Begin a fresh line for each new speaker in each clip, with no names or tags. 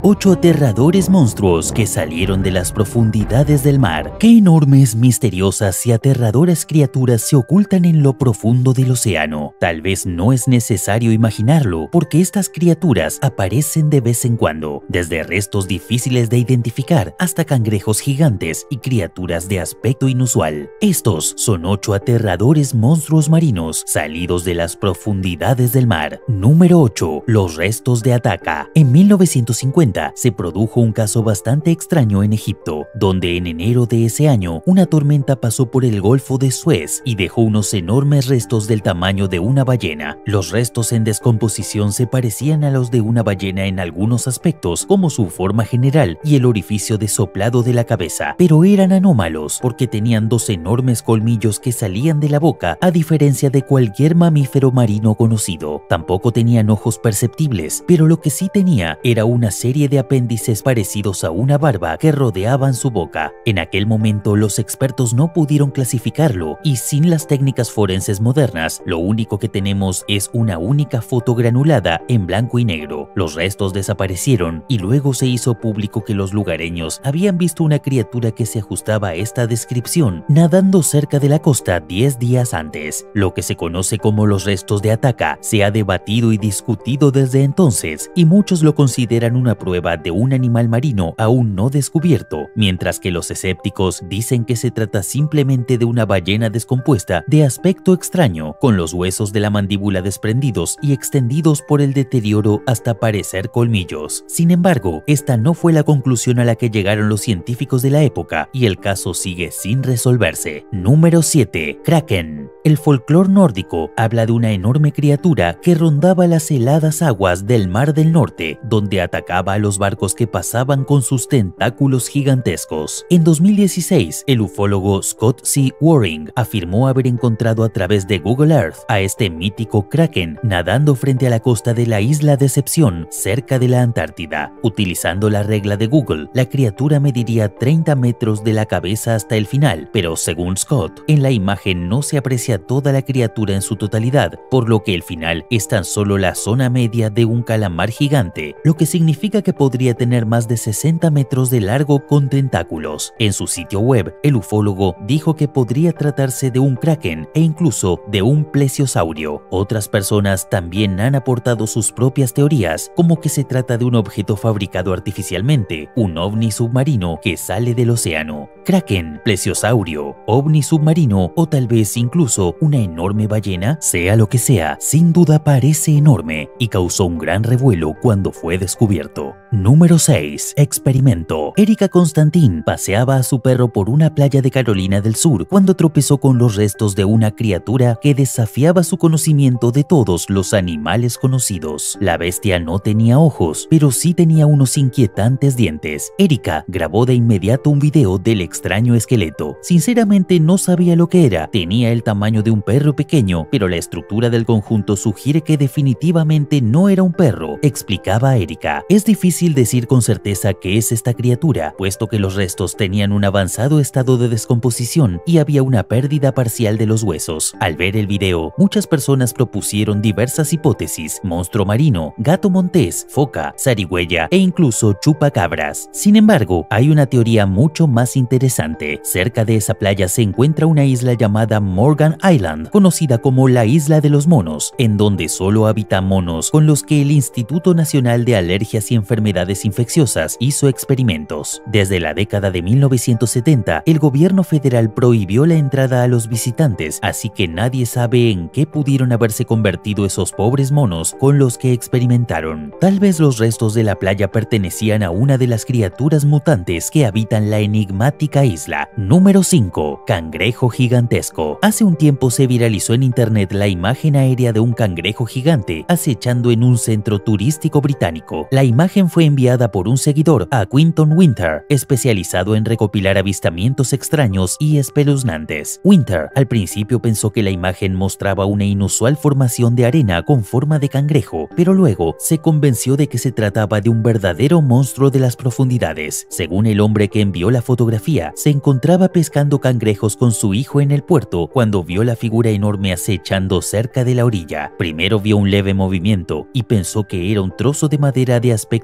8 aterradores monstruos que salieron de las profundidades del mar. Qué enormes, misteriosas y aterradoras criaturas se ocultan en lo profundo del océano. Tal vez no es necesario imaginarlo, porque estas criaturas aparecen de vez en cuando, desde restos difíciles de identificar hasta cangrejos gigantes y criaturas de aspecto inusual. Estos son 8 aterradores monstruos marinos salidos de las profundidades del mar. Número 8. Los restos de Ataka. En 1950 se produjo un caso bastante extraño en Egipto, donde en enero de ese año una tormenta pasó por el Golfo de Suez y dejó unos enormes restos del tamaño de una ballena. Los restos en descomposición se parecían a los de una ballena en algunos aspectos, como su forma general y el orificio de soplado de la cabeza, pero eran anómalos porque tenían 2 enormes colmillos que salían de la boca, a diferencia de cualquier mamífero marino conocido. Tampoco tenían ojos perceptibles, pero lo que sí tenía era una serie de apéndices parecidos a una barba que rodeaban su boca. En aquel momento los expertos no pudieron clasificarlo, y sin las técnicas forenses modernas, lo único que tenemos es una única foto granulada en blanco y negro. Los restos desaparecieron y luego se hizo público que los lugareños habían visto una criatura que se ajustaba a esta descripción nadando cerca de la costa 10 días antes. Lo que se conoce como los restos de Ataka se ha debatido y discutido desde entonces, y muchos lo consideran una prueba de un animal marino aún no descubierto, mientras que los escépticos dicen que se trata simplemente de una ballena descompuesta de aspecto extraño, con los huesos de la mandíbula desprendidos y extendidos por el deterioro hasta parecer colmillos. Sin embargo, esta no fue la conclusión a la que llegaron los científicos de la época, y el caso sigue sin resolverse. Número 7. Kraken. El folclore nórdico habla de una enorme criatura que rondaba las heladas aguas del Mar del Norte, donde atacaba a los barcos que pasaban con sus tentáculos gigantescos. En 2016, el ufólogo Scott C. Waring afirmó haber encontrado a través de Google Earth a este mítico kraken nadando frente a la costa de la isla Decepción, cerca de la Antártida. Utilizando la regla de Google, la criatura mediría 30 metros de la cabeza hasta el final, pero según Scott, en la imagen no se aprecia toda la criatura en su totalidad, por lo que el final es tan solo la zona media de un calamar gigante, lo que significa que podría tener más de 60 metros de largo con tentáculos. En su sitio web, el ufólogo dijo que podría tratarse de un kraken e incluso de un plesiosaurio. Otras personas también han aportado sus propias teorías, como que se trata de un objeto fabricado artificialmente, un ovni submarino que sale del océano. Kraken, plesiosaurio, ovni submarino o tal vez incluso una enorme ballena, sea lo que sea, sin duda parece enorme y causó un gran revuelo cuando fue descubierto. Número 6. Experimento. Erika Constantin paseaba a su perro por una playa de Carolina del Sur cuando tropezó con los restos de una criatura que desafiaba su conocimiento de todos los animales conocidos. La bestia no tenía ojos, pero sí tenía unos inquietantes dientes. Erika grabó de inmediato un video del extraño esqueleto. Sinceramente no sabía lo que era. Tenía el tamaño de un perro pequeño, pero la estructura del conjunto sugiere que definitivamente no era un perro, explicaba Erika. Es difícil decir con certeza qué es esta criatura, puesto que los restos tenían un avanzado estado de descomposición y había una pérdida parcial de los huesos. Al ver el video, muchas personas propusieron diversas hipótesis: monstruo marino, gato montés, foca, zarigüeya e incluso chupacabras. Sin embargo, hay una teoría mucho más interesante. Cerca de esa playa se encuentra una isla llamada Morgan Island, conocida como la Isla de los Monos, en donde solo habitan monos con los que el Instituto Nacional de Alergias y Enfermedades Infecciosas hizo experimentos. Desde la década de 1970, el gobierno federal prohibió la entrada a los visitantes, así que nadie sabe en qué pudieron haberse convertido esos pobres monos con los que experimentaron. Tal vez los restos de la playa pertenecían a una de las criaturas mutantes que habitan la enigmática isla. Número 5. Cangrejo gigantesco. Hace un tiempo se viralizó en internet la imagen aérea de un cangrejo gigante acechando en un centro turístico británico. La imagen fue enviada por un seguidor a Quinton Winter, especializado en recopilar avistamientos extraños y espeluznantes. Winter al principio pensó que la imagen mostraba una inusual formación de arena con forma de cangrejo, pero luego se convenció de que se trataba de un verdadero monstruo de las profundidades. Según el hombre que envió la fotografía, se encontraba pescando cangrejos con su hijo en el puerto cuando vio la figura enorme acechando cerca de la orilla. Primero vio un leve movimiento y pensó que era un trozo de madera de aspecto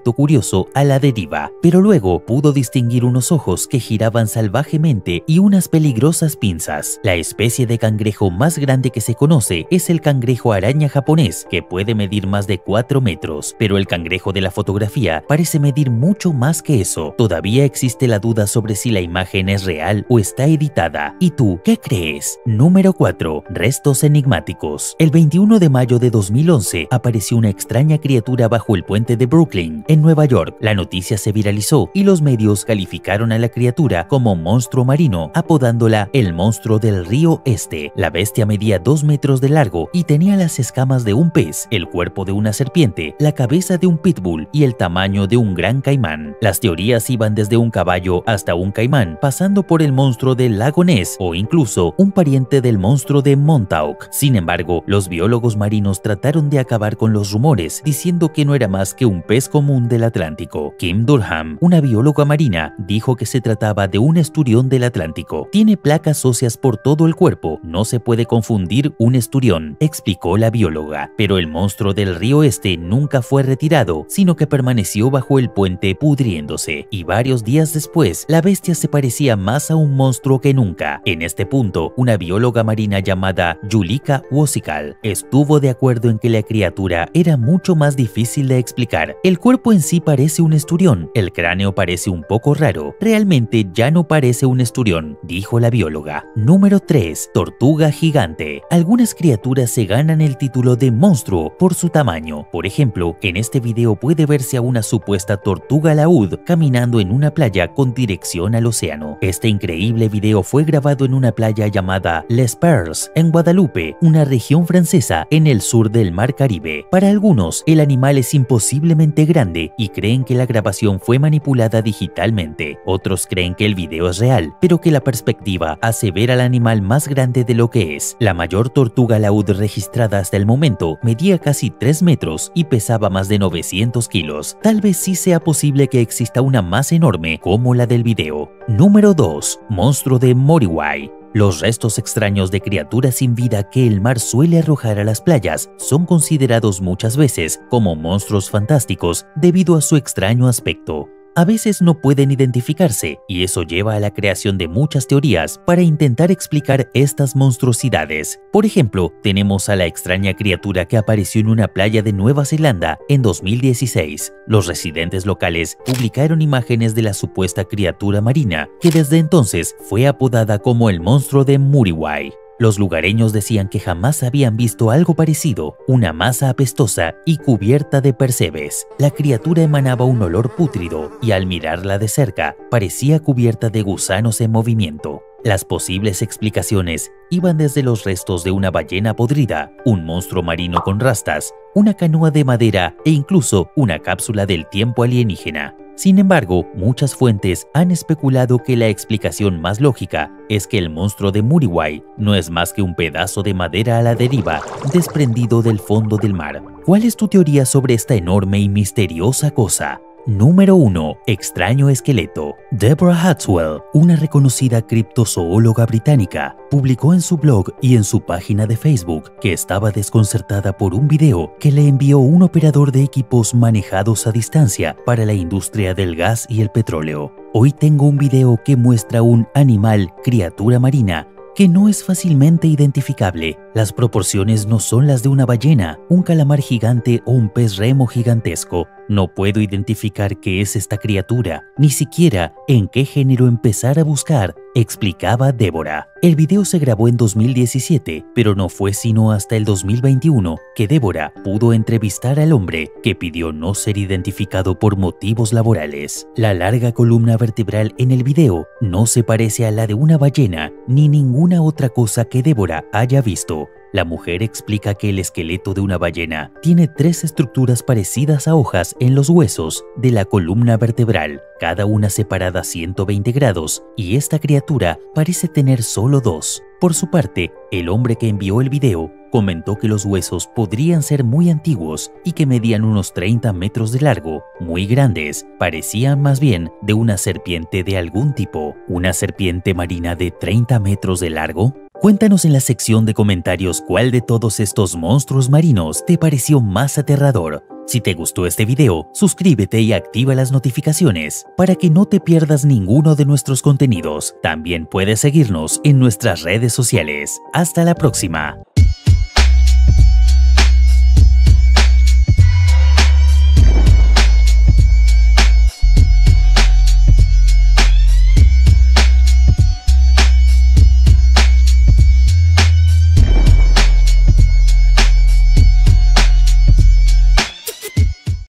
aspecto curioso a la deriva, pero luego pudo distinguir unos ojos que giraban salvajemente y unas peligrosas pinzas. La especie de cangrejo más grande que se conoce es el cangrejo araña japonés, que puede medir más de 4 metros, pero el cangrejo de la fotografía parece medir mucho más que eso. Todavía existe la duda sobre si la imagen es real o está editada. ¿Y tú qué crees? Número 4. Restos enigmáticos. El 21 de mayo de 2011 apareció una extraña criatura bajo el puente de Brooklyn, en Nueva York. La noticia se viralizó y los medios calificaron a la criatura como monstruo marino, apodándola el monstruo del río Este. La bestia medía 2 metros de largo y tenía las escamas de un pez, el cuerpo de una serpiente, la cabeza de un pitbull y el tamaño de un gran caimán. Las teorías iban desde un caballo hasta un caimán, pasando por el monstruo del lago Ness o incluso un pariente del monstruo de Montauk. Sin embargo, los biólogos marinos trataron de acabar con los rumores, diciendo que no era más que un pez común del Atlántico. Kim Durham, una bióloga marina, dijo que se trataba de un esturión del Atlántico. Tiene placas óseas por todo el cuerpo, no se puede confundir un esturión, explicó la bióloga. Pero el monstruo del río Este nunca fue retirado, sino que permaneció bajo el puente pudriéndose, y varios días después, la bestia se parecía más a un monstruo que nunca. En este punto, una bióloga marina llamada Julika Wosikal estuvo de acuerdo en que la criatura era mucho más difícil de explicar. El cuerpo en sí parece un esturión, el cráneo parece un poco raro. Realmente ya no parece un esturión, dijo la bióloga. Número 3. Tortuga gigante. Algunas criaturas se ganan el título de monstruo por su tamaño. Por ejemplo, en este video puede verse a una supuesta tortuga laúd caminando en una playa con dirección al océano. Este increíble video fue grabado en una playa llamada Les Perles, en Guadalupe, una región francesa en el sur del Mar Caribe. Para algunos, el animal es imposiblemente grande y creen que la grabación fue manipulada digitalmente. Otros creen que el video es real, pero que la perspectiva hace ver al animal más grande de lo que es. La mayor tortuga laúd registrada hasta el momento medía casi 3 metros y pesaba más de 900 kilos. Tal vez sí sea posible que exista una más enorme como la del video. Número 2. Monstruo de Moriwai. Los restos extraños de criaturas sin vida que el mar suele arrojar a las playas son considerados muchas veces como monstruos fantásticos debido a su extraño aspecto. A veces no pueden identificarse y eso lleva a la creación de muchas teorías para intentar explicar estas monstruosidades. Por ejemplo, tenemos a la extraña criatura que apareció en una playa de Nueva Zelanda en 2016. Los residentes locales publicaron imágenes de la supuesta criatura marina, que desde entonces fue apodada como el monstruo de Muriwai. Los lugareños decían que jamás habían visto algo parecido, una masa apestosa y cubierta de percebes. La criatura emanaba un olor pútrido y al mirarla de cerca parecía cubierta de gusanos en movimiento. Las posibles explicaciones iban desde los restos de una ballena podrida, un monstruo marino con rastas, una canoa de madera e incluso una cápsula del tiempo alienígena. Sin embargo, muchas fuentes han especulado que la explicación más lógica es que el monstruo de Muriwai no es más que un pedazo de madera a la deriva desprendido del fondo del mar. ¿Cuál es tu teoría sobre esta enorme y misteriosa cosa? Número 1. Extraño esqueleto. Deborah Hatswell, una reconocida criptozoóloga británica, publicó en su blog y en su página de Facebook que estaba desconcertada por un video que le envió un operador de equipos manejados a distancia para la industria del gas y el petróleo. Hoy tengo un video que muestra un animal, criatura marina, que no es fácilmente identificable. Las proporciones no son las de una ballena, un calamar gigante o un pez remo gigantesco. No puedo identificar qué es esta criatura, ni siquiera en qué género empezar a buscar, explicaba Deborah. El video se grabó en 2017, pero no fue sino hasta el 2021 que Deborah pudo entrevistar al hombre que pidió no ser identificado por motivos laborales. La larga columna vertebral en el video no se parece a la de una ballena ni ninguna otra cosa que Deborah haya visto. La mujer explica que el esqueleto de una ballena tiene 3 estructuras parecidas a hojas en los huesos de la columna vertebral, cada una separada 120 grados, y esta criatura parece tener solo 2. Por su parte, el hombre que envió el video comentó que los huesos podrían ser muy antiguos y que medían unos 30 metros de largo, muy grandes, parecían más bien de una serpiente de algún tipo. ¿Una serpiente marina de 30 metros de largo? Cuéntanos en la sección de comentarios cuál de todos estos monstruos marinos te pareció más aterrador. Si te gustó este video, suscríbete y activa las notificaciones para que no te pierdas ninguno de nuestros contenidos. También puedes seguirnos en nuestras redes sociales. Hasta la próxima.